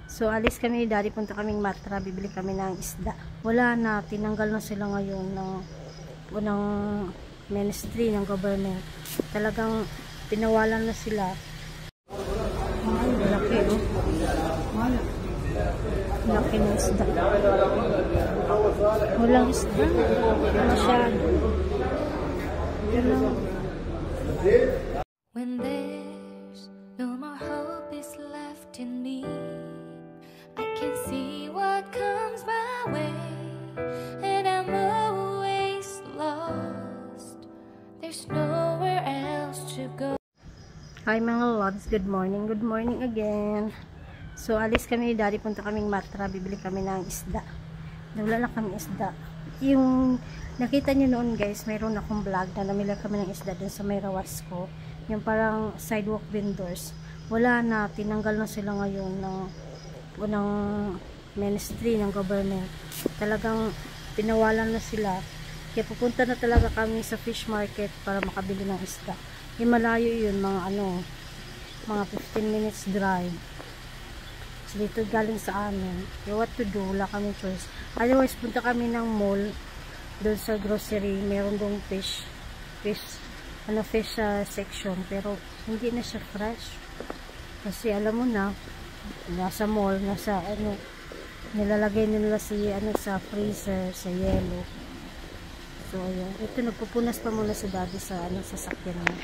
So, alis kami ni Daddy, punta kaming Matra, bibili kami ng isda. Wala na, tinanggal na sila ngayon ng unang ministry ng government. Talagang pinawalan na sila. Ay, laki oh. Laki ng isda. Walang isda. Masyado. When there's no more hope is left in me, I can see what comes my way, and I'm always lost. There's nowhere else to go. Hi mga lods, good morning. Good morning again. So, alis kami ni Daddy, punta kaming Matra, bibili kami ng isda. Wala lang kami isda. Yung nakita nyo noon guys, mayroon akong vlog na namili kami ng isda dun sa may rawas ko. Yung parang sidewalk vendors. Wala na, tinanggal na sila ngayon ng unang ministry ng government. Talagang pinawalan na sila. Kaya pupunta na talaga kami sa fish market para makabili ng isda. Malayo yun, mga 15 minutes drive. So, dito galing sa amin. So, what to do? Wala kami choice. Otherwise, punta kami ng mall. Doon sa grocery, meron doon fish section. Pero, hindi na siya fresh. Kasi, alam mo na, nasa mall, nilalagay nila sa freezer, sa yellow. So, ayan. Ito, nagpupunas pa muna si Daddy sa sasakyan niya.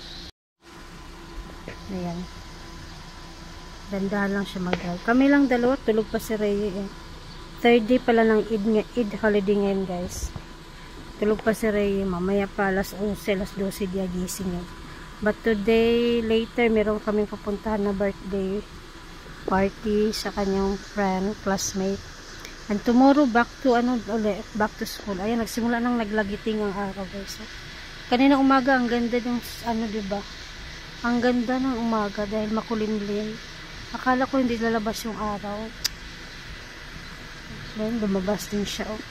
Ayan. Dandahan lang siya mag-drive. Kami lang dalawa, tulog pa si Ray. Third day pala ng Eid holiday ngayon guys. Tulog pa si Ray. Mamaya pa alas 11, alas 12 dia gising yun. But today, later, meron kaming pupuntahan na birthday party sa kanyang friend, classmate. And tomorrow, back to school. Ayan, nagsimula nang naglagiting ang araw guys. So, kanina umaga, ang ganda ng diba? Ang ganda ng umaga dahil makulimlim. Akala ko hindi lalabas yung araw. Then, lumabas din siya, oh.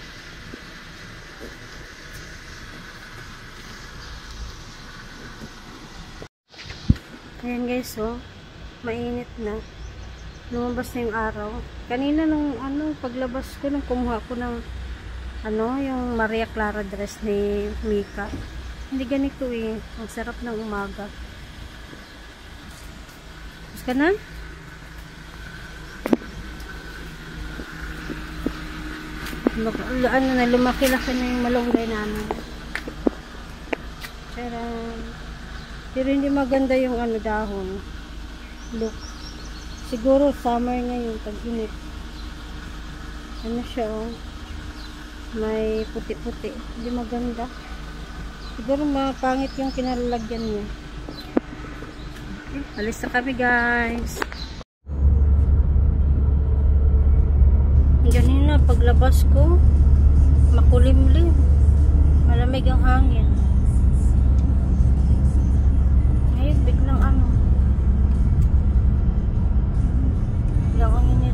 Ayan guys, oh. Mainit na. Lumabas na yung araw. Kanina nung paglabas ko, nung kumuha ko ng yung Maria Clara dress ni Mika. Hindi ganito eh. Ang sarap ng umaga. Tapos ka na? Lumaki-laki na yung malunggay namin. Pero hindi maganda yung dahon. Look. Siguro summer ngayon, tag-init. Siya, oh. May puti-puti. Hindi maganda. Siguro mapangit yung kinalalagyan niya. Alis na kami guys. Ganina paglabas ko, makulimlim. Malamig ang hangin. Ngayon biglang biglang ang init.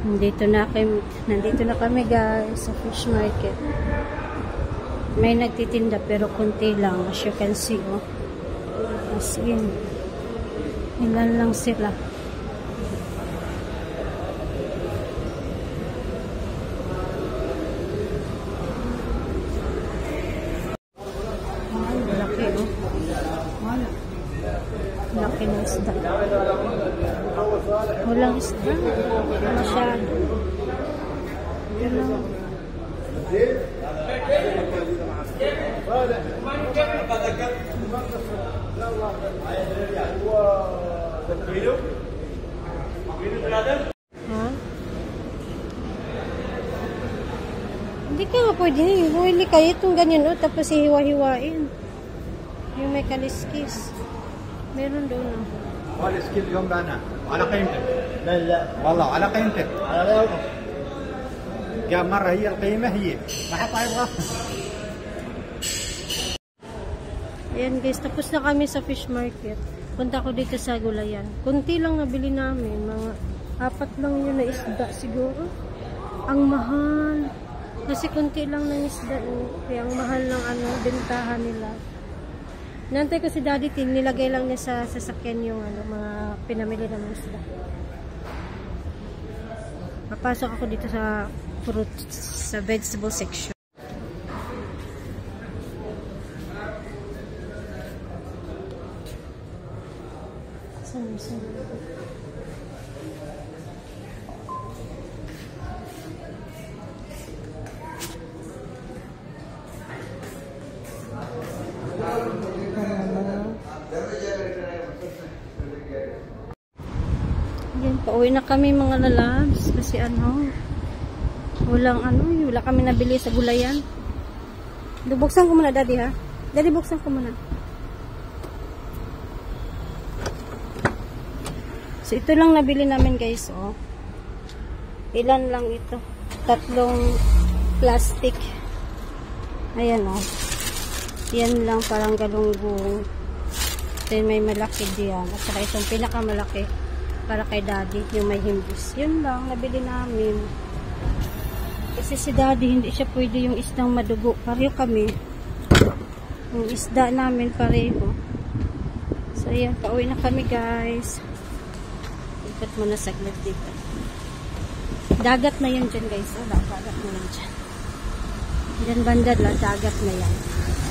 Nandito na kami guys sa fish market. May nagtitinda pero konti lang, as you can see, oh. As in, ilan lang sila. Ay, laki, oh. Wala. Laki ng isda. Walang isda. Masyado. Walang. Ha? Hindi ka nga pwede. Huwili kayo itong ganyan, oh, tapos hihiwa-hiwain. Yung may kaliskis. Meron doon, oh. والسكيل اليوم بقى على قيمتك. لا والله على قيمتك. يا مرة هي القيمة هي ما حد يبغى. Ayan guys, tapos na kami sa fish market. Punta ko dito sa gulayan. Kunti lang nabili namin. Mga 4 lang yun na isda siguro. Ang mahal. Kasi kunti lang ng isda. Kaya ang mahal ng bentahan nila. Nantay ko si Daddy Tin, nilagay lang niya sa sasakyan yung mga pinamili ng isda. Papasok ako dito sa fruits, sa vegetable section. Saan? Yan, pauwi na kami mga lalabs kasi wala kami nabili sa gulayan. Buksan ko muna, Daddy, ha? Daddy, buksan ko muna. So ito lang nabili namin guys, oh. Ilan lang ito? 3 plastic. Ayan, oh. Yan lang, parang galunggong. Then may malaki diyan. At saka itong pinakamalaki para kay Daddy, yung may himbis. Yun lang, nabili namin. Kasi si Daddy, hindi siya pwede yung isdang madugo. Pareho kami. Yung isda namin pareho. So, ayan, pauwi na kami, guys. Ikot muna saglit dito. Dagat na yan dyan, guys. Dagat na yan dyan. Dyan banda, dagat na yan.